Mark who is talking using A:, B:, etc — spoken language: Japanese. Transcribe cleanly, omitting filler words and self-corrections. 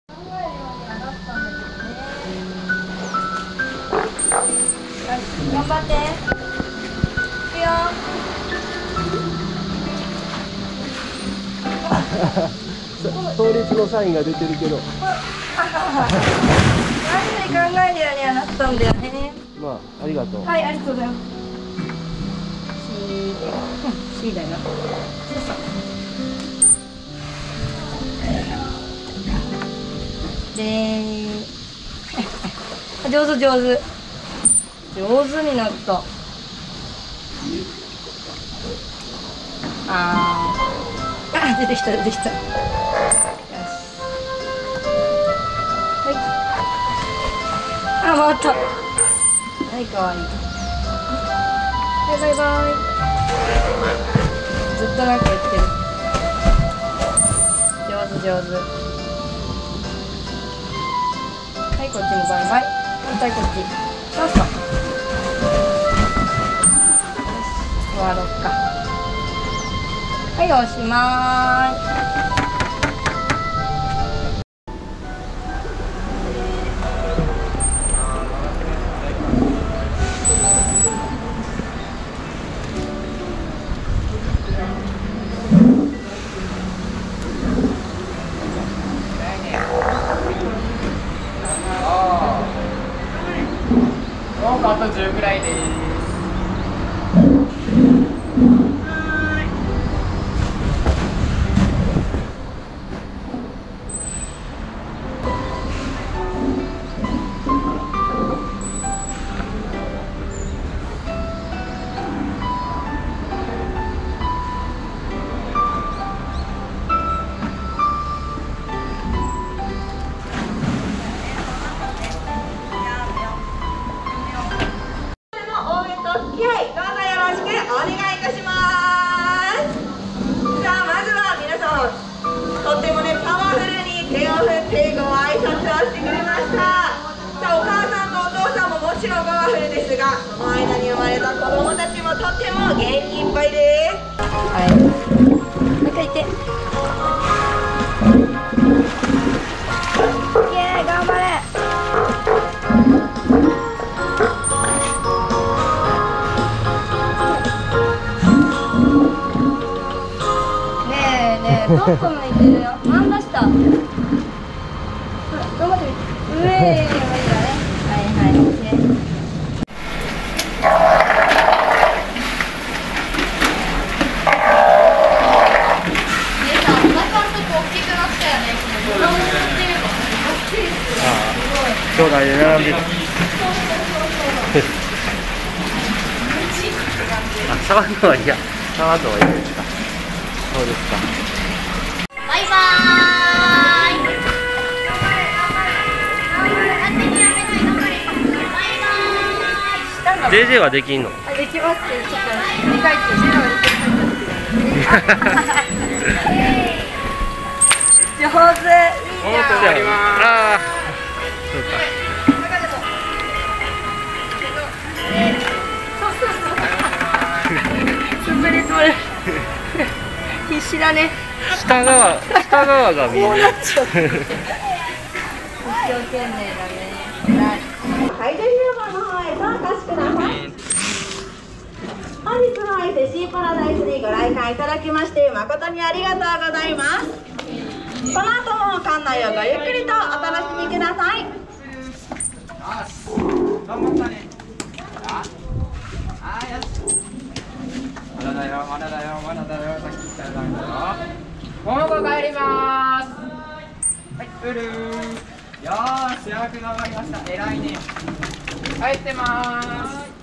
A: 頑張って。いくよ。
B: 倒立のサインが出てるけど。
A: 何で考えるようにはなったんだよね。
B: まあ、ありがとう。
A: はい、ありがとうございます。C だよ。で上手上手上手になった。出てきた出てきた。よし。はい。回った。はい、かわいい。はい、バイバイ。ずっとなんか言ってる。上手上手。はい、こっちもバイバイ。反対こっち。そうそう。よし、終わろうか。はい、おしまーい。
C: あと10ぐらいです。
D: もちろんパワフルですが、その間に生まれた子供たちもとっても元気いっぱいです。
A: はい。もう一回言って。イエーイ、頑張れ。ねえねえ、トップもいってるよ。真ん出した。ほら、頑張ってみて。上へ、いいよね。はいはい、オッケー。
B: 兄弟で並んでる。触るのは嫌。触るのはいいですか。そうですか。
A: バイバーイ。
B: JJ はできんの？
A: できますけど、ちょっと振り返ってしてたら上手。いいじゃん。
B: ああ、そうか。
A: 滑り止め。必死だね。
B: 下側が見えない。
A: 一生懸命だね。
D: はい、で広場の方へ参加してください。本日のアイセシーパラダイスにご来館いただきまして誠にありがとうございます。この後も館内をごゆっくりとお楽しみください。
C: 頑張ったね。よし。まだだよ、まだだよ、まだだよ。さっき言ったらダメだよ。この子帰ります。はい、うるー。よーし、よく頑張りました。偉いね。帰ってまーす。